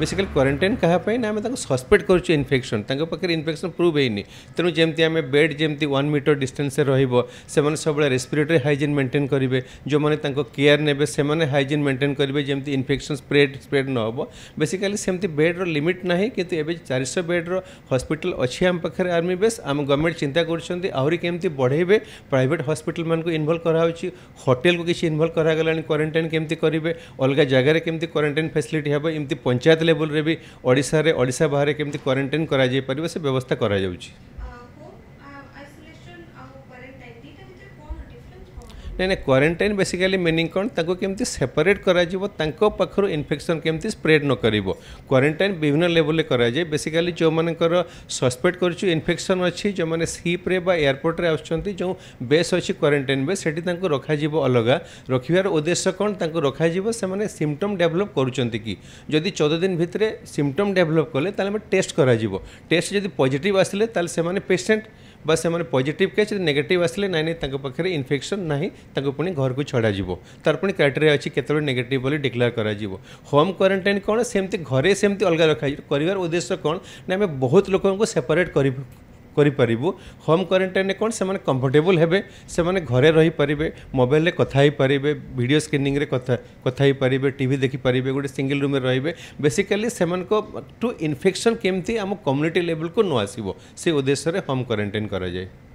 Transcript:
Basically quarantine कहाँपाई ना आम सस्पेक्ट करुच्छे इन्फेक्शन पाखे इन्फेक्शन प्रूव होनी तेणु जमी आम बेड जमी 1 मीटर डिस्टेंस से सब रेस्पिरेटरी हाइजीन मेंटेन करेंगे जो मैंने केयर ने से हाइजीन मेंटेन करेंगे जमी इन्फेक्शन स्प्रेड न हो बेसिकली सेमती बेड्र लिमिट ना कि 400 बेड्र हॉस्पिटल अच्छी आम पाखे आर्मी बेस आम गवर्नमेंट चिंता करमती बढ़ेबे प्राइवेट हॉस्पिटल मान को इन्वॉल्व कराऊँगी होटेल को किसी इन्वॉल्व करागला क्वारंटाइन केमती करेंगे अलग जगार केमती क्वारंटाइन फैसिलिटी हे एमती पंचायत लेवल रे भी ओडिशा बाहर केमती क्वारंटाइन करा जाय परिबे से व्यवस्था करा जाउची। नहीं क्वारंटाइन बेसिकली मीनिंग कौन केमती सेपरेट करा पाखर इन्फेक्शन केमती स्प्रेड न कर क्वारंटाइन विभिन्न लेवल करा जाए बेसिकली जो मानकर सस्पेक्ट कर इन्फेक्शन अच्छी जो मैंने सीप रे बा एयरपोर्ट रे आसुचंती जो बेस अच्छी क्वारंटाइन बेस सेठी तांको रखा जीवो अलग रखिबार उद्देश्य कौन तांको रखा जीवो से माने सिम्पटम डेवलप करूचंती कि जदि 14 दिन भितरे सिम्पटम डेवलप कले ताले हम टेस्ट करा जीवो टेस्ट जदि पॉजिटिव आसिले ताले से माने पेशेंट बस से पॉजिटिव केस नेगेटिव आसिले नाई पाखे इन्फेक्शन ना पुणी घर को छड़ा जीवो तार पुणी क्राइटेरिया अच्छी केतबे नेगेटिव बोली डिक्लेयर करा जीवो। होम क्वारंटाइन कौन सेमती घरे सेमती अलग रखा कर उद्देश्य कौन ना आम बहुत लोगों को सेपरेट करिपारिबु होम क्वारंटाइन कौन से कंफर्टेबल हेबे से घरे रही पारिबे मोबाइल रे कथा ही पारिबे वीडियो स्क्रीनिंग रे कथा ही पारिबे टीवी देखि पारिबे गोटे सिंगल रूम में रहिबे बेसिकली सेमान को टू इन्फेक्शन केमती आम कम्युनिटी लेवल को न आसीबो से उद्देश्य रे होम क्वारंटाइन करा जाए।